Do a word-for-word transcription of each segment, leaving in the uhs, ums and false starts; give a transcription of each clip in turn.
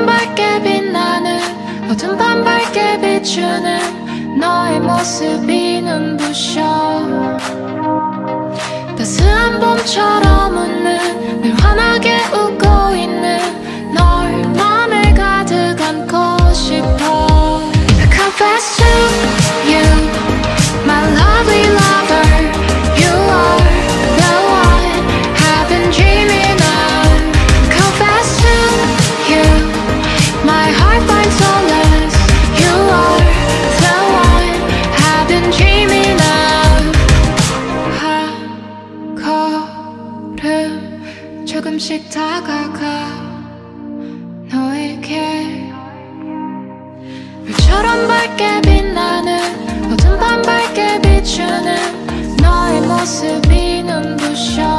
밝게 빛나는 어둠 밤 밝게 비추는 너의 모습이 눈부셔. 따스한 봄처럼 웃는 늘 환하게 웃고 있는 널 맘에 가득 안고 싶어. I confess to you, my lovely lover, you are the one I've been dreaming of. Confess to you, my heart finds solace, you are the one I've been dreaming of. 한 걸음 조금씩 다가가 너에게. 별처럼 밝게 빛나는 어둠 밤 밝게 비추는 너의 모습이 눈부셔.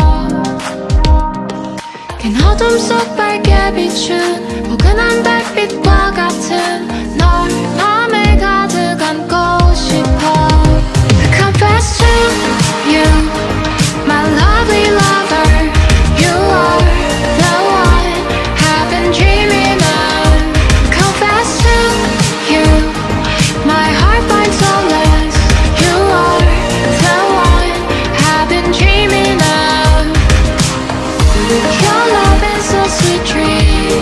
긴 어둠 속 밝게 비춘 포근한 달빛과 같은 널 맘에 가득 안고 싶어. I confess to you, my lovely lover, you are the one I've been dreaming of. Confess to you, my heart finds solace, you are the one I've been dreaming of. Your love is so sweet dream,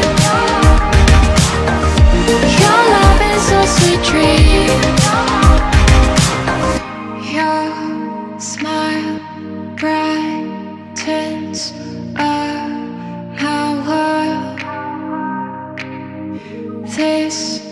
your love is so sweet dream. Your smile brightens up my world. This